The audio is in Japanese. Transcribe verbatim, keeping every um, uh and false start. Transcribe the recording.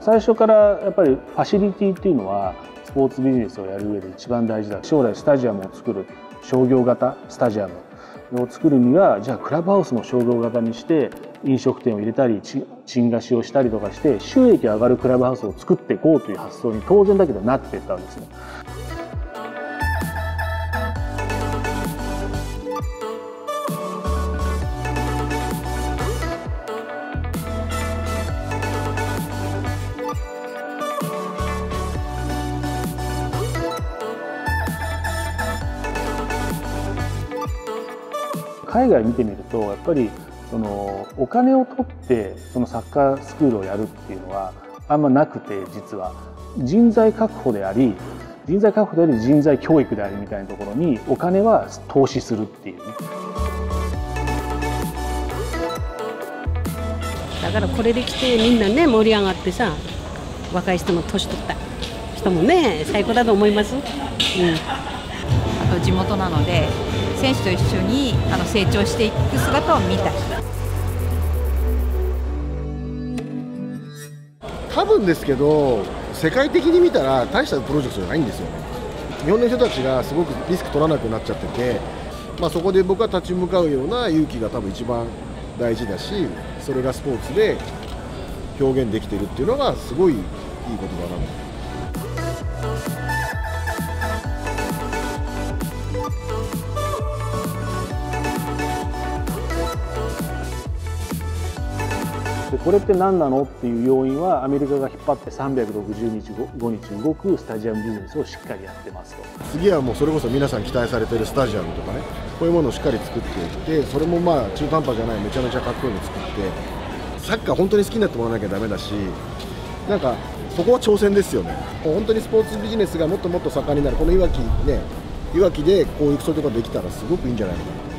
最初からやっぱりファシリティっていうのはスポーツビジネスをやる上で一番大事だ。将来スタジアムを作る商業型スタジアムを作るには、じゃあクラブハウスも商業型にして飲食店を入れたり賃貸しをしたりとかして収益が上がるクラブハウスを作っていこうという発想に当然だけどなっていったんですね。海外見てみるとやっぱりそのお金を取ってそのサッカースクールをやるっていうのはあんまなくて、実は人材確保であり人材確保であり人材教育でありみたいなところにお金は投資するっていうね。 だからこれで来てみんなね盛り上がってさ、若い人も年取った人もね最高だと思います。うん、 あと地元なので選手と一緒にあの成長していく姿を見たい。 多分ですけど世界的に見たら大したプロジェクトじゃないんですよね。日本の人たちがすごくリスク取らなくなっちゃってて、まあ、そこで僕は立ち向かうような勇気が多分一番大事だし、それがスポーツで表現できてるっていうのがすごいいいことだなと。 でこれって何なのっていう要因はアメリカが引っ張ってさんびゃくろくじゅうにちごにち動くスタジアムビジネスをしっかりやってますと。 次はもうそれこそ皆さん期待されてるスタジアムとかね、こういうものをしっかり作っていって、それもまあ中途半端じゃないめちゃめちゃかっこいいの作って、サッカー本当に好きになってもらわなきゃダメだし、なんかそこは挑戦ですよね。本当にスポーツビジネスがもっともっと盛んになる、このいわきね、いわきでこういうそういうところができたらすごくいいんじゃないのかな。